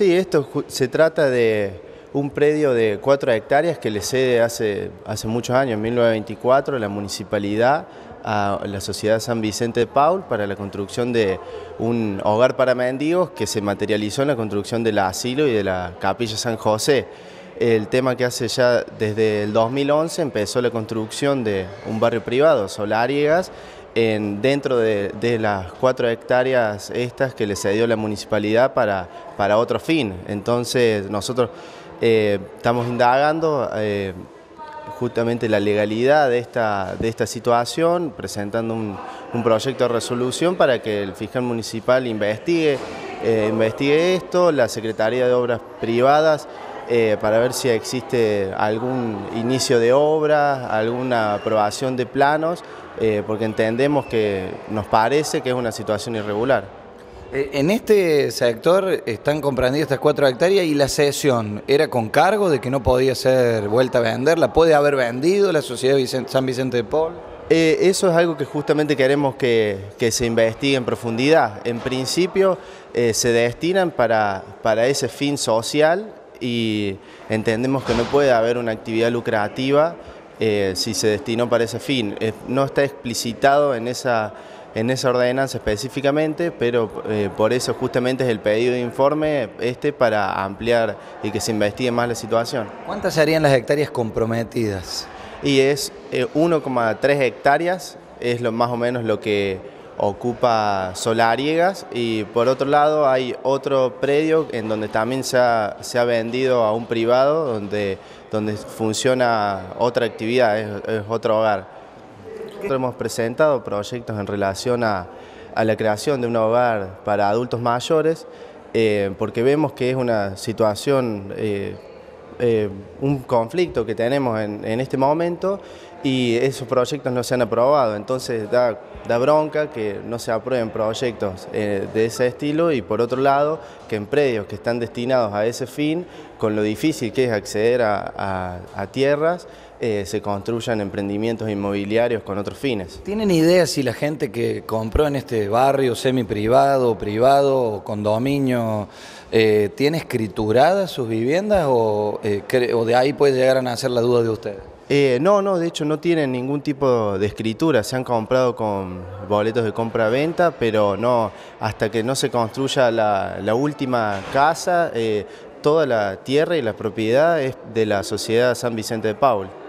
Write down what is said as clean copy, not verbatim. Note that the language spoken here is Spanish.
Sí, esto se trata de un predio de 4 hectáreas que le cede hace muchos años, en 1924, la municipalidad a la Sociedad San Vicente de Paul para la construcción de un hogar para mendigos que se materializó en la construcción del asilo y de la Capilla San José. El tema que hace ya desde el 2011 empezó la construcción de un barrio privado, Soláriegas, dentro de las 4 hectáreas estas que le cedió la municipalidad para otro fin. Entonces nosotros estamos indagando justamente la legalidad de esta situación, presentando un proyecto de resolución para que el fiscal municipal investigue esto, la Secretaría de Obras Privadas, para ver si existe algún inicio de obra, alguna aprobación de planos, porque entendemos nos parece que es una situación irregular. En este sector están comprendidas estas 4 hectáreas y la cesión era con cargo de que no podía ser vuelta a vender. ¿La puede haber vendido la Sociedad San Vicente de Paul? Eso es algo que justamente queremos que se investigue en profundidad. En principio se destinan para ese fin social y entendemos que no puede haber una actividad lucrativa si se destinó para ese fin. No está explicitado en esa ordenanza específicamente, pero por eso justamente es el pedido de informe para ampliar y que se investigue más la situación. ¿Cuántas serían las hectáreas comprometidas? Y es 1,3 hectáreas, es más o menos lo que ocupa Soláriegas, y por otro lado hay otro predio en donde también se ha vendido a un privado, donde funciona otra actividad, es otro hogar. Nosotros hemos presentado proyectos en relación a la creación de un hogar para adultos mayores, porque vemos que es una situación, un conflicto que tenemos en este momento, y esos proyectos no se han aprobado. Entonces da bronca que no se aprueben proyectos de ese estilo, y por otro lado que en predios que están destinados a ese fin, con lo difícil que es acceder a tierras, se construyan emprendimientos inmobiliarios con otros fines. ¿Tienen idea si la gente que compró en este barrio semi-privado, privado o condominio tiene escrituradas sus viviendas o de ahí puede llegar a nacer la duda de ustedes? No, de hecho no tienen ningún tipo de escritura, se han comprado con boletos de compra-venta, pero no, hasta que no se construya la última casa, toda la tierra y la propiedad es de la Sociedad San Vicente de Paul.